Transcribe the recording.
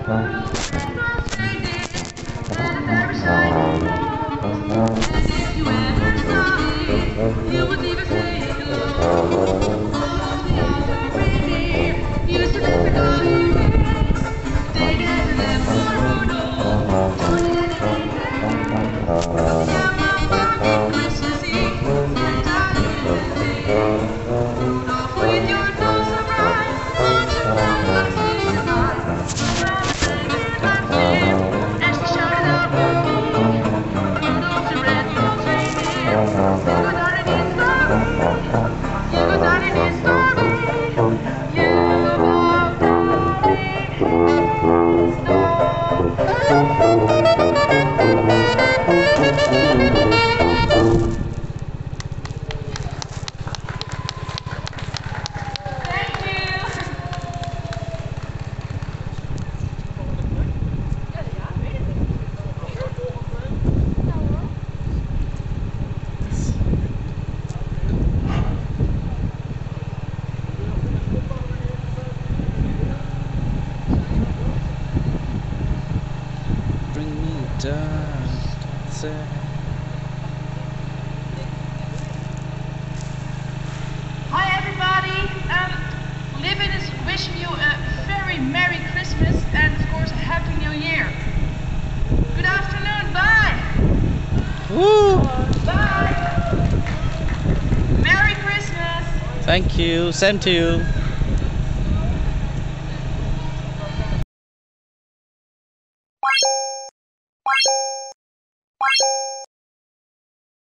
Hi everybody, Livin is wishing you a very Merry Christmas and of course a Happy New Year. Good afternoon, bye! Woo! Bye! Merry Christmas! Thank you, same to you.